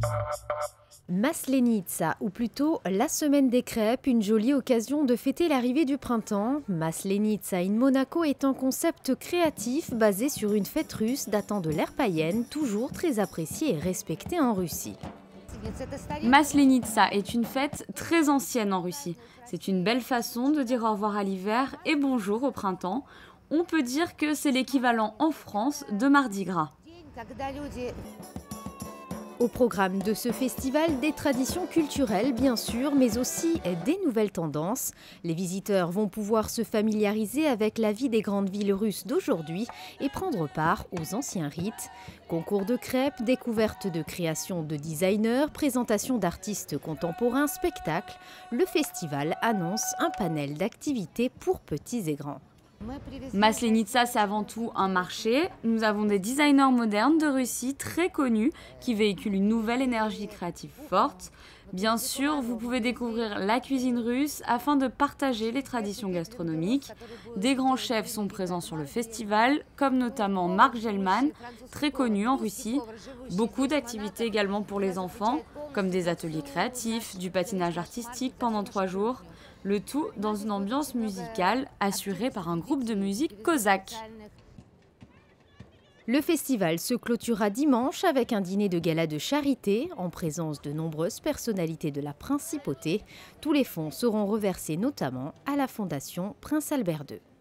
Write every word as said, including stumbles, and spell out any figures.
Maslenitsa, ou plutôt la semaine des crêpes, une jolie occasion de fêter l'arrivée du printemps. Maslenitsa in Monaco est un concept créatif basé sur une fête russe datant de l'ère païenne, toujours très appréciée et respectée en Russie. Maslenitsa est une fête très ancienne en Russie. C'est une belle façon de dire au revoir à l'hiver et bonjour au printemps. On peut dire que c'est l'équivalent en France de Mardi Gras. Au programme de ce festival, des traditions culturelles bien sûr, mais aussi des nouvelles tendances. Les visiteurs vont pouvoir se familiariser avec la vie des grandes villes russes d'aujourd'hui et prendre part aux anciens rites. Concours de crêpes, découverte de créations de designers, présentation d'artistes contemporains, spectacles. Le festival annonce un panel d'activités pour petits et grands. Maslenitsa, c'est avant tout un marché. Nous avons des designers modernes de Russie très connus qui véhiculent une nouvelle énergie créative forte. Bien sûr, vous pouvez découvrir la cuisine russe afin de partager les traditions gastronomiques. Des grands chefs sont présents sur le festival, comme notamment Marc Gelman, très connu en Russie. Beaucoup d'activités également pour les enfants, comme des ateliers créatifs, du patinage artistique pendant trois jours. Le tout dans une ambiance musicale assurée par un groupe de musique cosaque. Le festival se clôturera dimanche avec un dîner de gala de charité en présence de nombreuses personnalités de la principauté. Tous les fonds seront reversés notamment à la Fondation Prince Albert deux.